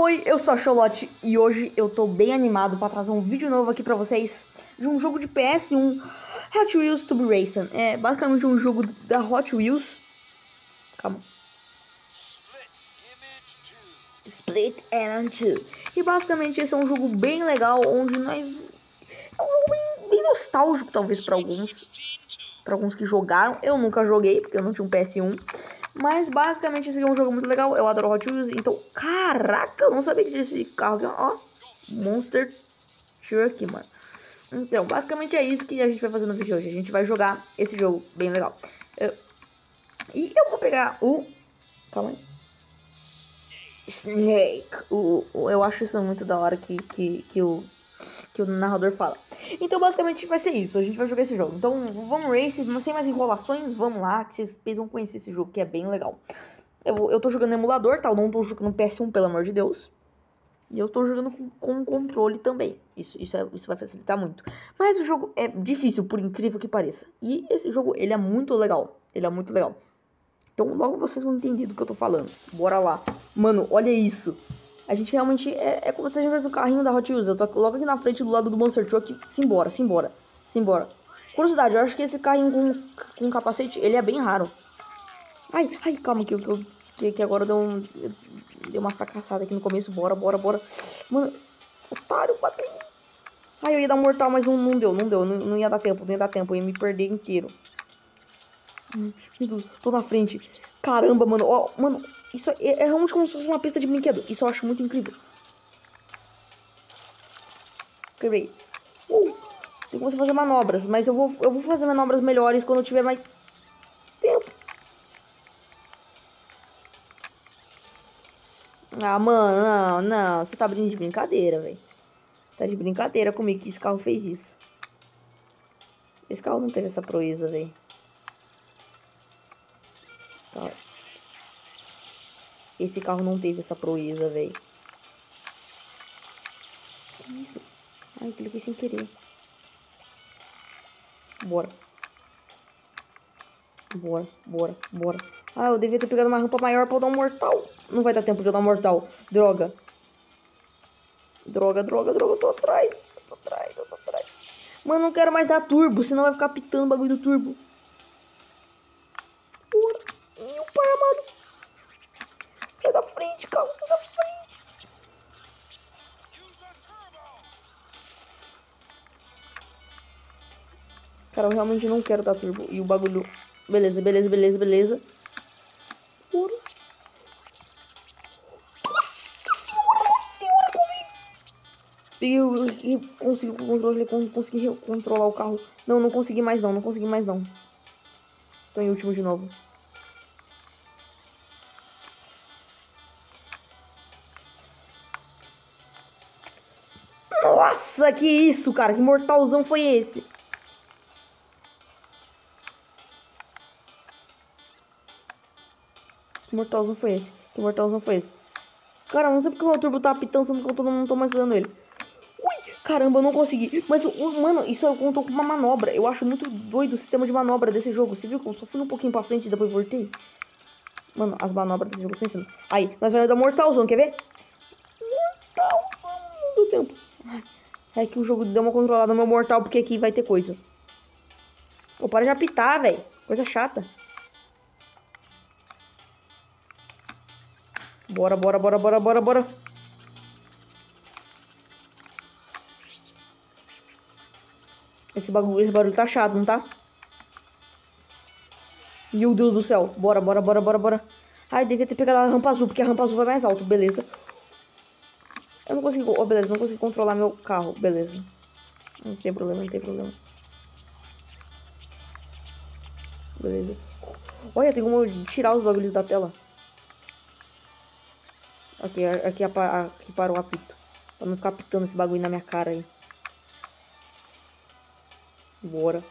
Oi, eu sou a Charlotte e hoje eu tô bem animado pra trazer um vídeo novo aqui pra vocês de um jogo de PS1, Hot Wheels Turbo Racing. É basicamente um jogo da Hot Wheels. Calma. Split Image 2. E basicamente esse é um jogo bem legal, onde nós... É um jogo bem nostálgico talvez pra alguns que jogaram. Eu nunca joguei, porque eu não tinha um PS1. Mas basicamente esse é um jogo muito legal. Eu adoro Hot Wheels. Então, caraca, eu não sabia que tinha esse carro aqui, ó. Monster Truck, mano. Então, basicamente é isso que a gente vai fazer no vídeo de hoje. A gente vai jogar esse jogo bem legal. E eu vou pegar o... Calma aí. Snake. Eu acho isso muito da hora que o narrador fala. Então basicamente vai ser isso, a gente vai jogar esse jogo. Então vamos race, sem mais enrolações, vamos lá, que vocês vão conhecer esse jogo que é bem legal. Eu tô jogando no emulador, tá? Eu não tô jogando no PS1, pelo amor de Deus. E eu tô jogando com controle também. Isso vai facilitar muito. Mas o jogo é difícil, por incrível que pareça. E esse jogo, ele é muito legal. Ele é muito legal. Então logo vocês vão entender do que eu tô falando. Bora lá. Mano, olha isso. A gente realmente... É como se a gente tivesse um carrinho da Hot Wheels. Eu tô logo aqui na frente do lado do Monster Truck. Simbora. Curiosidade, eu acho que esse carrinho com capacete, ele é bem raro. Ai, calma que agora deu uma fracassada aqui no começo. Bora. Mano, otário, bateu em mim. Ai, eu ia dar um mortal, mas não deu. Não ia dar tempo, eu ia me perder inteiro. Meu Deus, tô na frente. Caramba, mano. Ó, mano, isso é realmente como se fosse uma pista de brinquedo. Isso eu acho muito incrível. Quebrei. Tem como você fazer manobras, mas eu vou fazer manobras melhores quando eu tiver mais tempo. Ah, mano, não. Você tá brincando de brincadeira, velho. Tá de brincadeira comigo que esse carro fez isso. Esse carro não teve essa proeza, velho. Tá. Esse carro não teve essa proeza, velho. Que isso? Ai, cliquei sem querer. Bora. Ah, eu devia ter pegado uma rampa maior pra eu dar um mortal. Não vai dar tempo de eu dar um mortal. Droga. Eu tô atrás. Mano, não quero mais dar turbo, senão vai ficar pitando o bagulho do turbo. Bora. Meu pai amado. Sai da frente, calma, sai da frente. Cara, eu realmente não quero dar turbo. E o bagulho... Beleza. Bora. Nossa senhora, consegui o controle, consegui controlar o carro. Não consegui mais não. Tô em último de novo. Nossa, que isso, cara? Que mortalzão foi esse? Que mortalzão foi esse? Cara, não sei porque o meu turbo tá apitando, sendo que eu não tô mais usando ele. Ui, caramba, eu não consegui. Mas, mano, isso eu contou com uma manobra. Eu acho muito doido o sistema de manobra desse jogo. Você viu que eu só fui um pouquinho pra frente e depois voltei? Mano, as manobras desse jogo são ensinando. Aí, nós vamos dar mortalzão, quer ver? Mortalzão, não deu tempo. É que o jogo deu uma controlada no meu mortal, porque aqui vai ter coisa. Pô, para de apitar, velho. Coisa chata. Bora. Esse barulho tá chato, não tá? Meu Deus do céu. Bora. Ai, devia ter pegado a rampa azul, porque a rampa azul vai mais alto. Beleza. Eu não consegui... Oh, beleza, não consegui controlar meu carro. Beleza. Não tem problema. Beleza. Olha, tem como tirar os bagulhos da tela. Aqui parou o apito. Pra não ficar apitando esse bagulho na minha cara aí. Bora.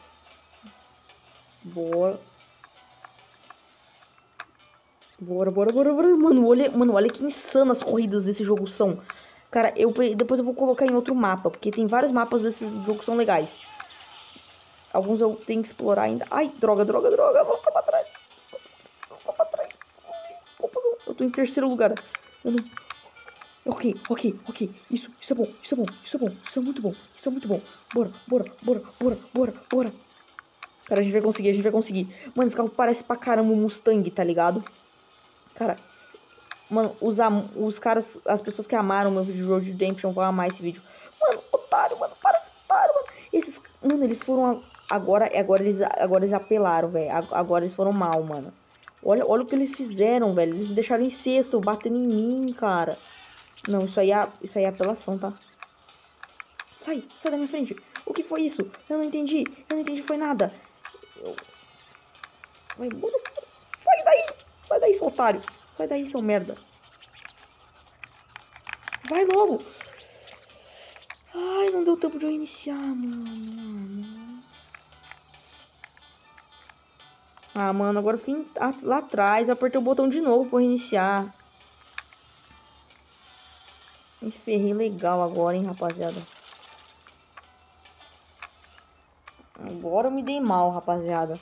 Mano, olha que insano as corridas desse jogo são. Cara, depois eu vou colocar em outro mapa, porque tem vários mapas desse jogo que são legais. Alguns eu tenho que explorar ainda. Ai, droga. Vou ficar pra trás. Eu tô em terceiro lugar. Ok. Isso é bom. Isso é muito bom. Bora. Cara, a gente vai conseguir. Mano, esse carro parece pra caramba um Mustang, tá ligado? Cara, mano, os caras, as pessoas que amaram meu vídeo de Road Redemption vão amar esse vídeo. Mano, otário, mano, para de ser otário, mano. Mano, eles foram, agora eles apelaram, velho. Agora eles foram mal, mano. Olha o que eles fizeram, velho. Eles me deixaram em sexto, batendo em mim, cara. Não, isso aí é apelação, tá? Sai da minha frente. O que foi isso? Eu não entendi, foi nada. Vai, bora. Sai daí, seu otário. Sai daí, seu merda. Vai logo. Ai, não deu tempo de eu iniciar, mano. Ah, mano, agora eu fiquei lá atrás. Eu apertei o botão de novo pra reiniciar. Me ferrei legal agora, hein, rapaziada. Agora eu me dei mal, rapaziada.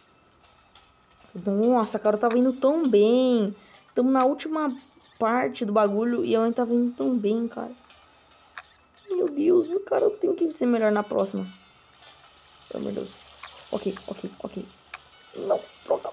Nossa, cara, eu tava indo tão bem. Tamo na última parte do bagulho e eu ainda tava indo tão bem, cara. Meu Deus, cara, eu tenho que ser melhor na próxima. Pelo amor de Deus. Ok. Não, troca.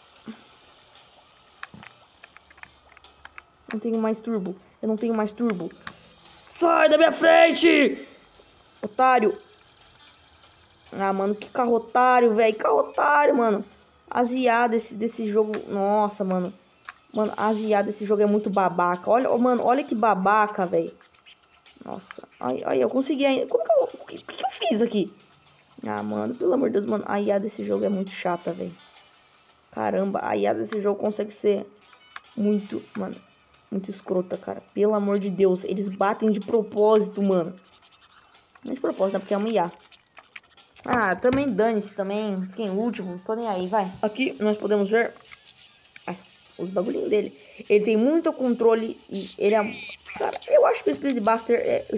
Eu não tenho mais turbo. Sai da minha frente! Otário. Ah, mano, que carro otário, velho. Carro otário, mano. As IA desse jogo... Nossa, mano. Mano, as IA desse jogo é muito babaca. Olha, mano, olha que babaca, velho. Nossa. Ai, eu consegui ainda. Como que eu... O que eu fiz aqui? Ah, mano, pelo amor de Deus, mano. A IA desse jogo é muito chata, velho. Caramba, a IA desse jogo consegue ser muito, mano, muito escrota, cara. Pelo amor de Deus, eles batem de propósito, mano. Não de propósito, né? Porque é uma IA. Ah, também dane-se, também. Fiquei em último, tô nem aí, vai. Aqui nós podemos ver os bagulhinhos dele. Ele tem muito controle e ele é... Cara, eu acho que o Speed Buster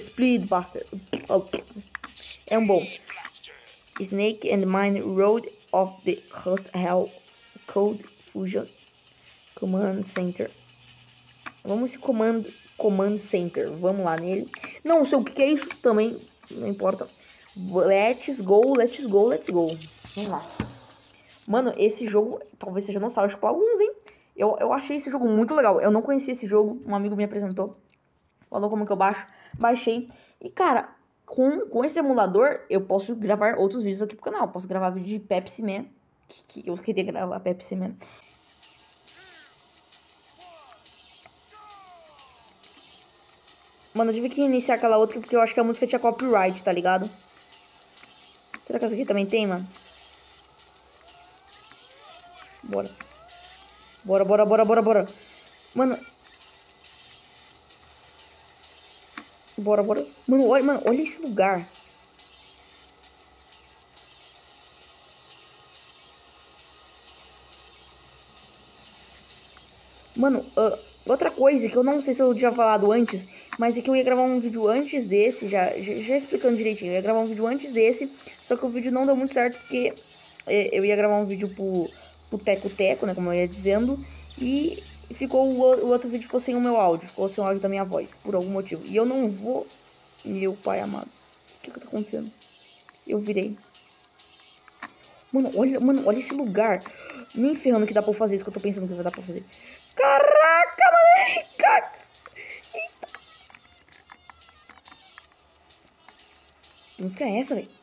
é um bom. Snake and Mine Road of the Host Hell Code Fusion Command Center. Vamos esse Command Center. Vamos lá nele. Não sei o que é isso também. Não importa. Let's go. Vamos lá. Mano, esse jogo talvez seja nostálgico pra alguns, hein? Eu achei esse jogo muito legal. Eu não conhecia esse jogo. Um amigo me apresentou. Falou como que eu baixo. Baixei. E, cara, com esse emulador, eu posso gravar outros vídeos aqui pro canal. Eu posso gravar vídeo de Pepsi Man. Que eu queria gravar Pepsi Man. Mano, eu tive que iniciar aquela outra porque eu acho que a música tinha copyright, tá ligado? Será que essa aqui também tem, mano? Bora. Mano. Bora. Mano, olha esse lugar. Mano, outra coisa que eu não sei se eu tinha falado antes, mas é que eu ia gravar um vídeo antes desse, já explicando direitinho. Eu ia gravar um vídeo antes desse, só que o vídeo não deu muito certo porque eu ia gravar um vídeo pro Teco, né, como eu ia dizendo, e ficou o outro vídeo ficou sem o meu áudio, ficou sem o áudio da minha voz, por algum motivo. E eu não vou... Meu pai amado, o que tá acontecendo? Eu virei. Mano, olha esse lugar. Nem ferrando que dá pra fazer isso que eu tô pensando que vai dar pra fazer. Caraca, mano. Eita. Que música é essa, velho?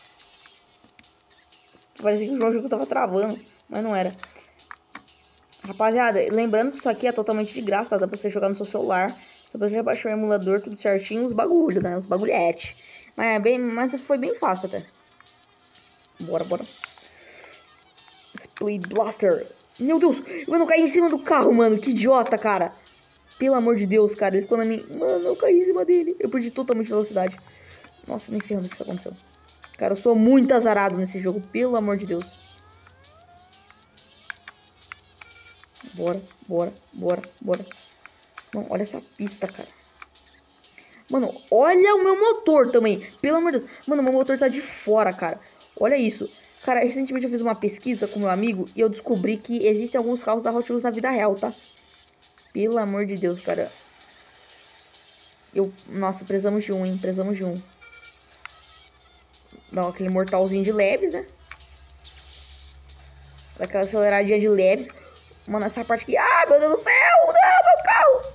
Parecia que o jogo tava travando, mas não era. Rapaziada, lembrando que isso aqui é totalmente de graça, tá? Dá pra você jogar no seu celular. Só pra você baixar o emulador, tudo certinho, os bagulhos, né? Os bagulhetes. Mas foi bem fácil até. Bora. Speed Blaster. Meu Deus, eu não caí em cima do carro, mano. Que idiota, cara. Pelo amor de Deus, cara. Ele ficou na minha... Mano, eu caí em cima dele. Eu perdi totalmente velocidade. Nossa, nem ferrando que isso aconteceu. Cara, eu sou muito azarado nesse jogo. Pelo amor de Deus. Bora. Mano, olha essa pista, cara. Mano, olha o meu motor também. Pelo amor de Deus. Mano, meu motor tá de fora, cara. Olha isso. Cara, recentemente eu fiz uma pesquisa com meu amigo e eu descobri que existem alguns carros da Hot Wheels na vida real, tá? Pelo amor de Deus, cara. Nossa, precisamos de um, hein? Precisamos de um. Dá aquele mortalzinho de leves, né? Daquela aceleradinha de leves. Mano, essa parte aqui... Ah, meu Deus do céu! Não, meu carro!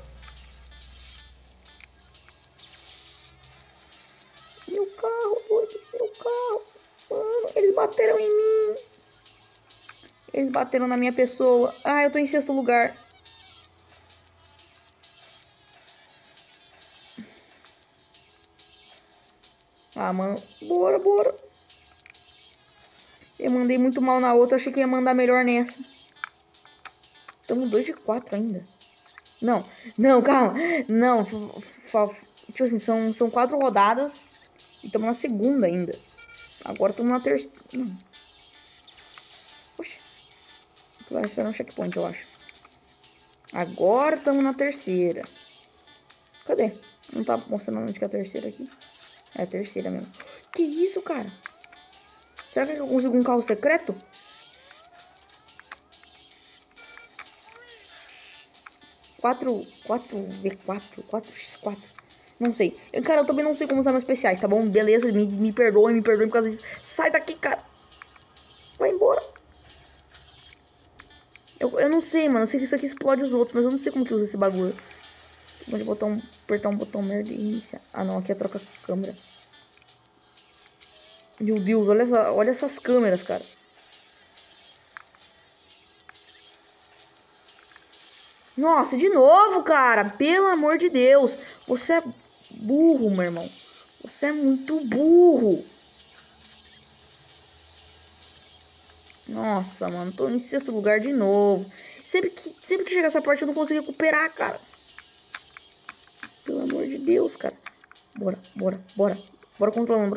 Meu carro, doido. Meu carro. Mano, eles bateram em mim. Eles bateram na minha pessoa. Ah, eu tô em 6º lugar. Ah, mano. Bora, bora. Eu mandei muito mal na outra. Achei que ia mandar melhor nessa. Estamos 2 de 4 ainda. Não. Não, calma. Não. Tipo assim, são 4 rodadas. E estamos na 2ª ainda. Agora estamos na 3ª. Não. Oxi. Vai ser um checkpoint, eu acho. Agora estamos na 3ª. Cadê? Não tá mostrando onde que é a 3ª aqui. É a 3ª mesmo. Que isso, cara? Será que eu consigo um carro secreto? Quatro V4, 4x4. Não sei. Cara, eu também não sei como usar meus especiais, tá bom? Beleza, me perdoe por causa disso. Sai daqui, cara. Vai embora. Eu não sei, mano. Eu sei que isso aqui explode os outros, mas eu não sei como que usa esse bagulho. Pode apertar um botão merda e iniciar. Ah, não. Aqui é troca a câmera. Meu Deus, olha essas câmeras, cara. Nossa, de novo, cara. Pelo amor de Deus. Você é burro, meu irmão. Você é muito burro. Nossa, mano. Tô em 6º lugar de novo. Sempre que chega essa parte eu não consigo recuperar, cara. Pelo amor de Deus, cara. Bora. Bora controlando.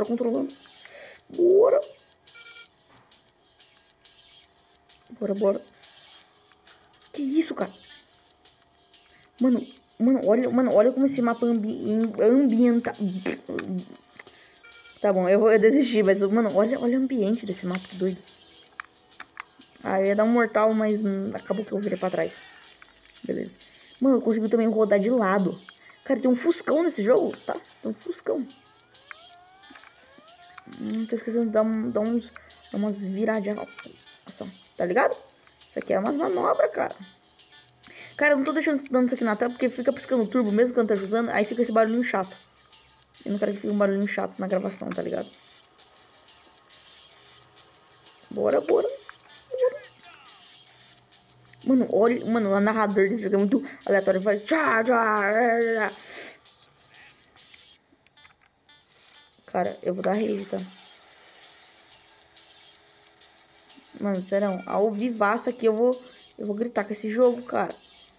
Bora. Que isso, cara? Mano, olha como esse mapa ambienta. Tá bom, eu desisti, mas, mano, olha o ambiente desse mapa, que doido. Ah, eu ia dar um mortal, mas acabou que eu virei pra trás. Beleza. Mano, eu consegui também rodar de lado. Cara, tem um fuscão nesse jogo, tá? Tem um fuscão. Tô esquecendo de dar umas viradinhas. Nossa, tá ligado? Isso aqui é umas manobras, cara. Cara, eu não tô deixando dando isso aqui na tela porque fica piscando turbo, mesmo quando tá usando, aí fica esse barulhinho chato. Eu não quero que fique um barulhinho chato na gravação, tá ligado? Bora. Mano, o narrador desse jogo é muito aleatório. Ele faz... Cara, eu vou dar rage, tá? Mano, sério, ao vivaço aqui eu vou gritar com esse jogo, cara.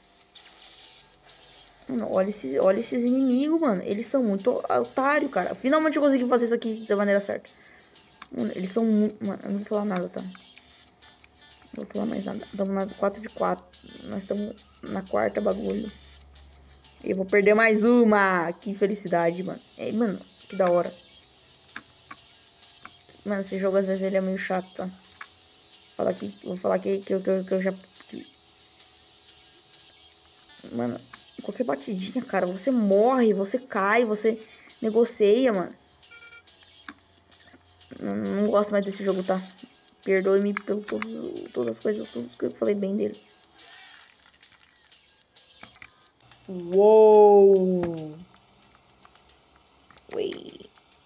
Mano, olha esses inimigos, mano. Eles são muito otários, cara. Finalmente eu consegui fazer isso aqui da maneira certa. Mano, eles são muito... Mano, eu não vou falar nada, tá? Não vou falar mais nada. Estamos na 4 de 4. Nós estamos na 4ª bagulho. E eu vou perder mais uma. Que felicidade, mano. Mano, que da hora. Mano, esse jogo às vezes ele é meio chato, tá? Vou falar que eu já... Mano, qualquer batidinha, cara, você morre, você cai, você negocia, mano. Não gosto mais desse jogo, tá? Perdoe-me por todas as coisas, tudo que eu falei bem dele. Uou! Ui.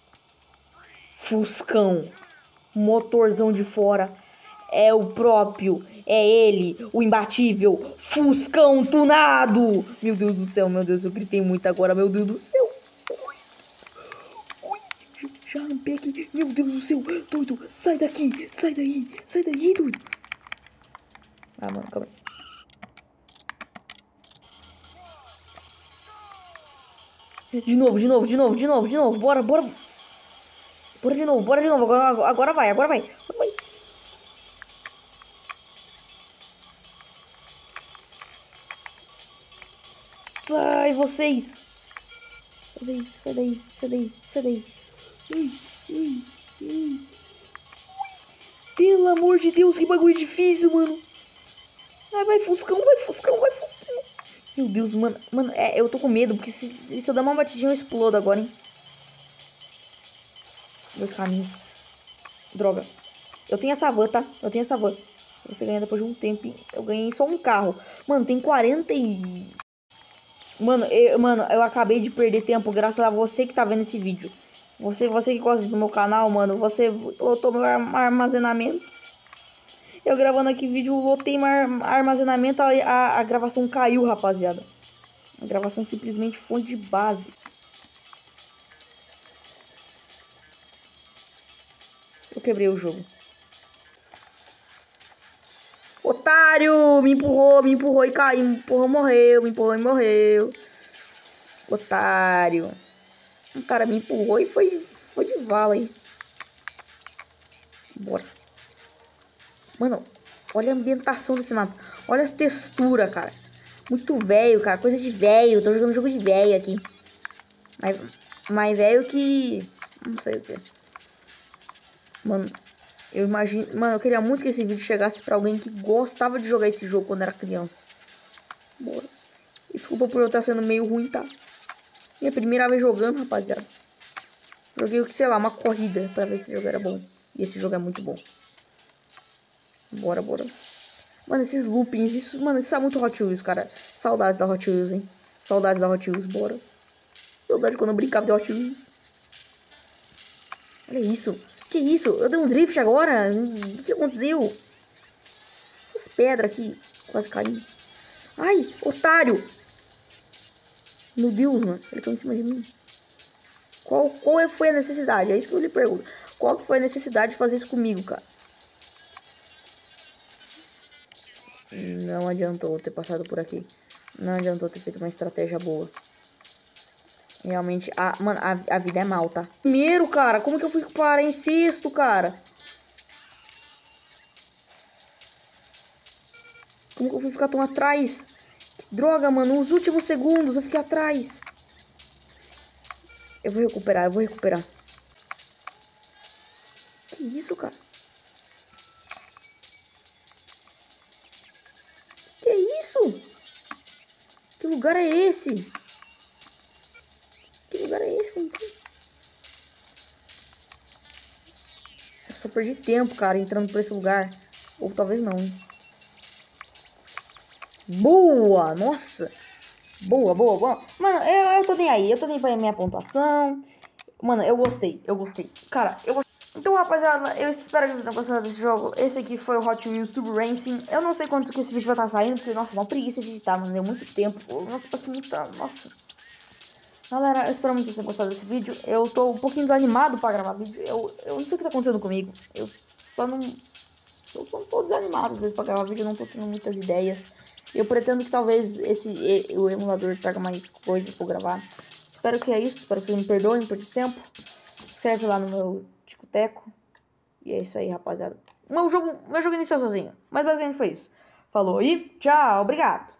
Fuscão. Motorzão de fora. É o próprio. É ele, o imbatível Fuscão tunado. Meu Deus do céu, meu Deus. Eu gritei muito agora, meu Deus do céu. Ui. Já rampei aqui. Meu Deus do céu. Doido, sai daqui. Sai daí, doido. Ah, mano, calma aí. De novo. Bora. Bora de novo. Agora vai. Sai, vocês. Sai daí. Ui. Pelo amor de Deus, que bagulho difícil, mano. Ai, vai, Fuscão. Meu Deus, mano. Mano, eu tô com medo, porque se eu dar uma batidinha eu explodo agora, hein. 2 caminhos. Droga. Eu tenho essa van, tá? Eu tenho essa van. Se você ganhar depois de um tempo, eu ganhei só um carro. Mano, tem 40 e... Mano, eu acabei de perder tempo graças a você que tá vendo esse vídeo. Você que gosta do meu canal, mano. Você lotou meu armazenamento. Eu gravando aqui vídeo, lotei meu armazenamento. A gravação caiu, rapaziada. A gravação simplesmente foi de base. Eu quebrei o jogo. Otário! Me empurrou e caiu. Me empurrou, morreu. Me empurrou e morreu. Otário. O cara me empurrou e foi de vala aí. Bora. Mano, olha a ambientação desse mapa. Olha as texturas, cara. Muito velho, cara. Coisa de velho. Tô jogando jogo de velho aqui. Mais velho que... Não sei o que. Mano, eu imagino... Mano, eu queria muito que esse vídeo chegasse pra alguém que gostava de jogar esse jogo quando era criança. Bora. E desculpa por eu estar sendo meio ruim, tá? Minha primeira vez jogando, rapaziada. Joguei, sei lá, uma corrida pra ver se esse jogo era bom. E esse jogo é muito bom. Bora. Mano, esses loopings, isso é muito Hot Wheels, cara. Saudades da Hot Wheels, hein? Saudades da Hot Wheels, bora. Saudade quando eu brincava de Hot Wheels. Olha isso. Que isso? Eu dei um drift agora? O que aconteceu? Essas pedras aqui, quase caindo. Ai, otário! Meu Deus, mano. Ele caiu em cima de mim. Qual foi a necessidade? É isso que eu lhe pergunto. Qual que foi a necessidade de fazer isso comigo, cara? Não adiantou ter passado por aqui. Não adiantou ter feito uma estratégia boa. Realmente, mano, a vida é mal, tá? Primeiro, cara, como que eu fui parar em sexto, cara? Como que eu fui ficar tão atrás? Que droga, mano, nos últimos segundos eu fiquei atrás. Eu vou recuperar. Que isso, cara? Que é isso? Que lugar é esse? Que lugar é esse que eu entrei? Eu só perdi tempo, cara, entrando por esse lugar. Ou talvez não, hein? Boa! Nossa! Boa. Mano, eu tô nem aí. Eu tô nem pra minha pontuação. Mano, eu gostei. Cara, eu gostei. Então, rapaziada, eu espero que vocês tenham gostado desse jogo. Esse aqui foi o Hot Wheels Turbo Racing. Eu não sei quanto que esse vídeo vai estar saindo, porque, nossa, uma preguiça de editar, mano. Deu muito tempo. Nossa, passei muita... Nossa. Galera, eu espero muito que vocês tenham gostado desse vídeo. Eu tô um pouquinho desanimado pra gravar vídeo. Eu não sei o que tá acontecendo comigo. Eu só não tô desanimado às vezes pra gravar vídeo. Eu não tô tendo muitas ideias. Eu pretendo que talvez o emulador traga mais coisas pra eu gravar. Espero que é isso. Espero que vocês me perdoem por esse tempo. Se inscreve lá no meu Tico-Teco. E é isso aí, rapaziada. Meu jogo iniciou sozinho. Mas basicamente foi isso. Falou e tchau. Obrigado.